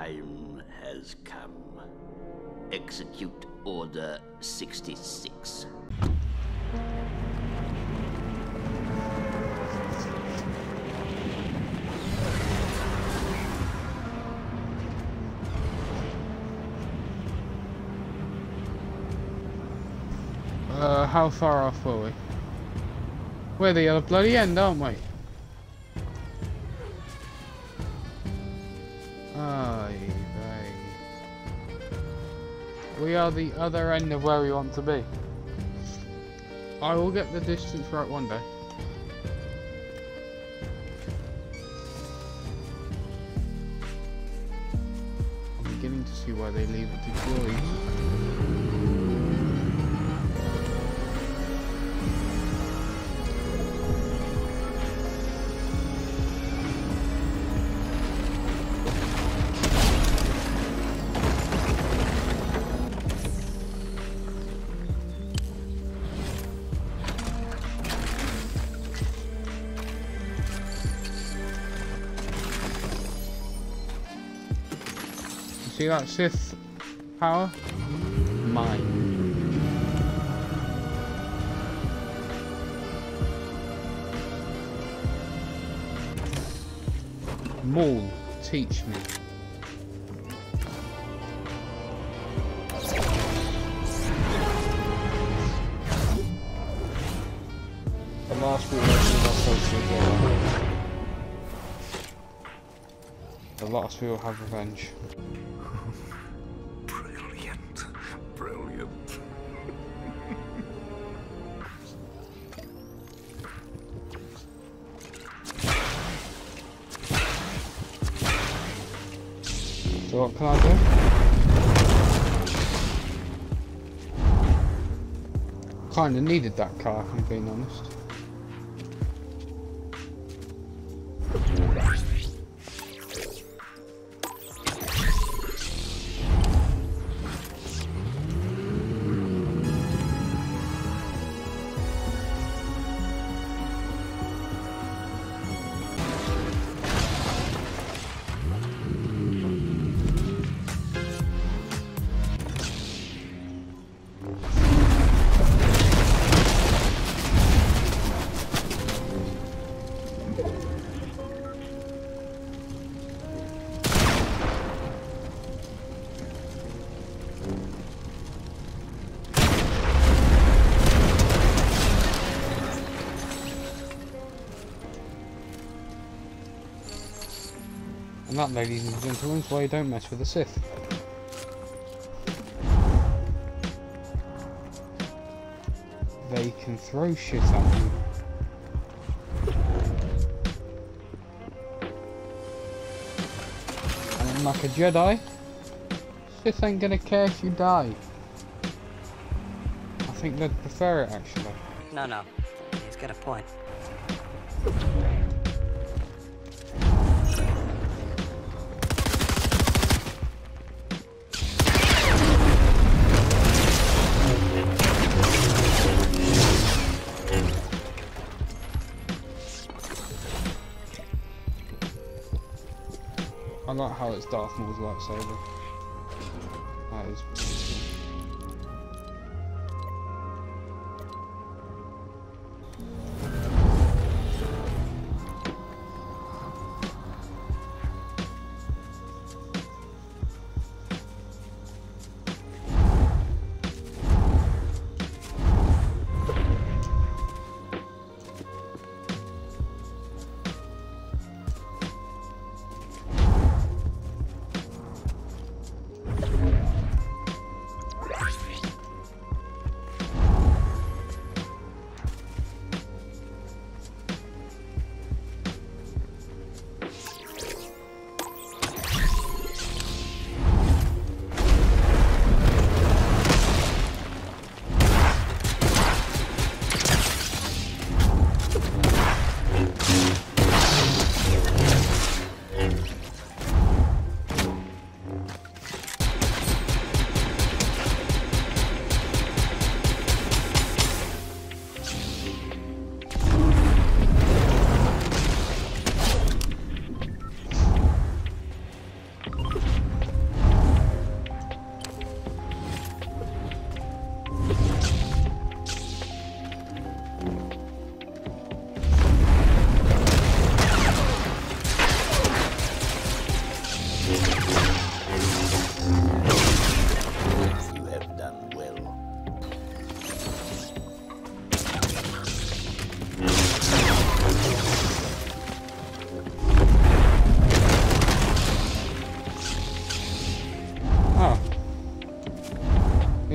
time has come. Execute Order 66. How far off are we? We're the other bloody end, aren't we? Aye, vey. We are the other end of where we want to be. I will get the distance right one day. I'm beginning to see why they leave it to Joyce. See that Sith power? Mine. Maul, teach me. The last few lessons are supposed to go. The last few will have revenge. Brilliant. Brilliant. So what can I do? Kinda needed that car, if I'm being honest. And that, ladies and gentlemen, is why you don't mess with the Sith. They can throw shit at you. And unlike a Jedi, Sith ain't gonna care if you die. I think they'd prefer it, actually. No. He's got a point. I like how it's Darth Maul's lightsaber. That is beautiful.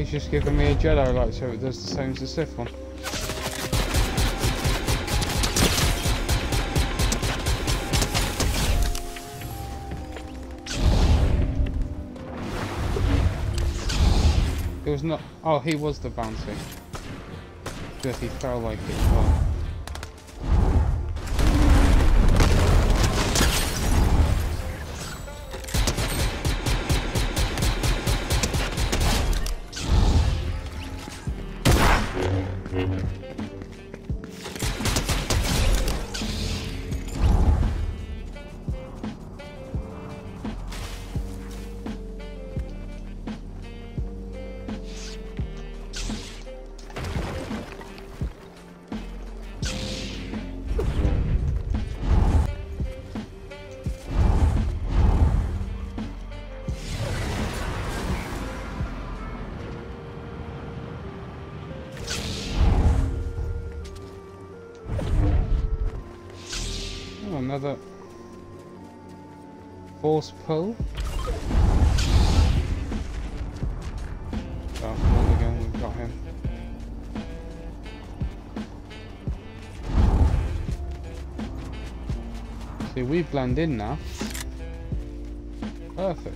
He's just giving me a Jedi light so it does the same as the Sith one. It was not. Oh, he was the bounty. Because he fell like it as well. Another force pull. Darth Maul again, we've got him. See, we blend in now. Perfect.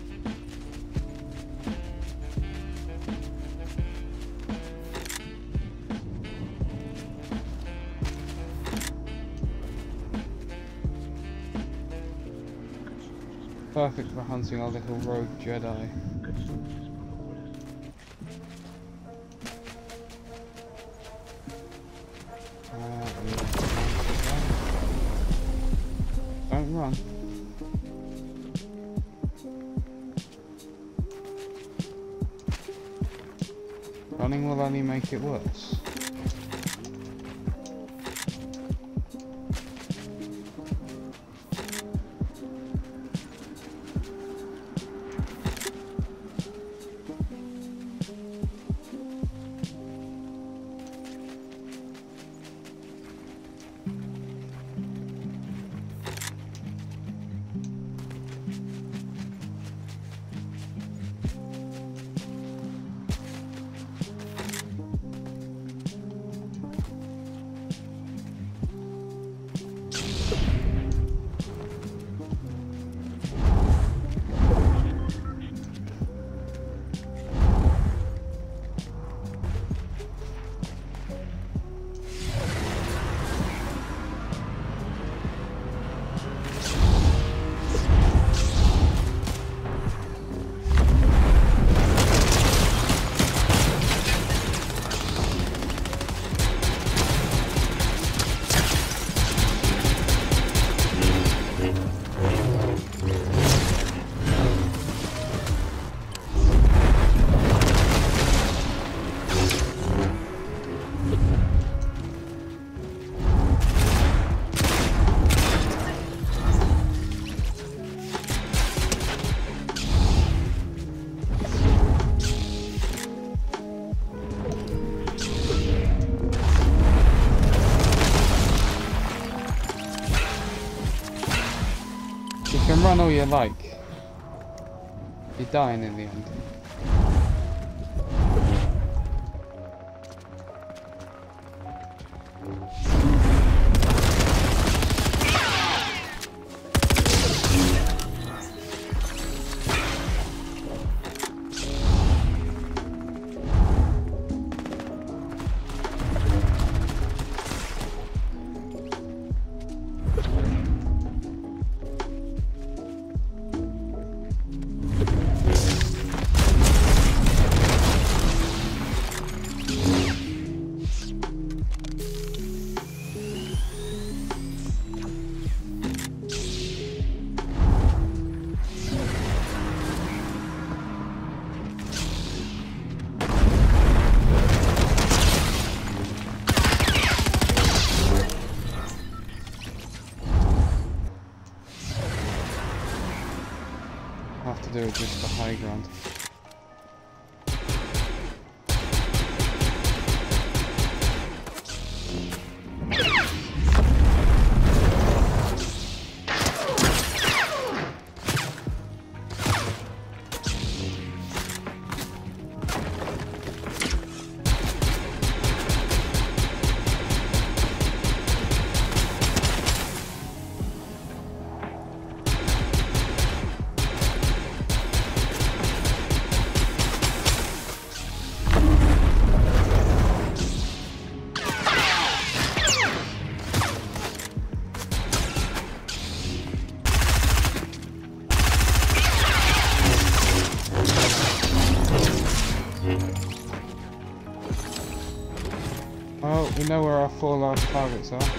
Perfect for hunting our little rogue Jedi. Don't run. Running will only make it worse. You can run all you like. You're dying in the end. Have to do it just for high ground. know where our 4 last targets are.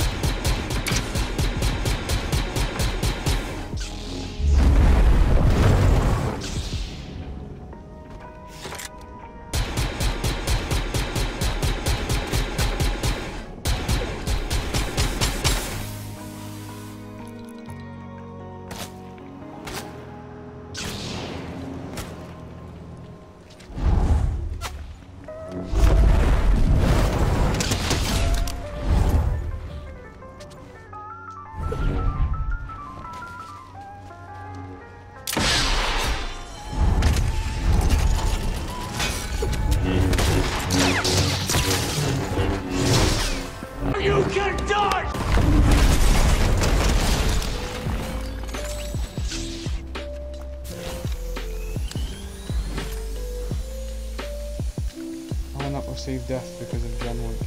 I will not receive death because of John Wick.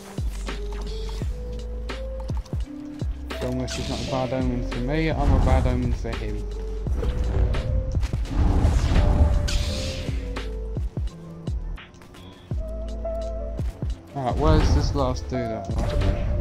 John Wick is not a bad omen for me, I'm a bad omen for him. Alright, where's this last dude at?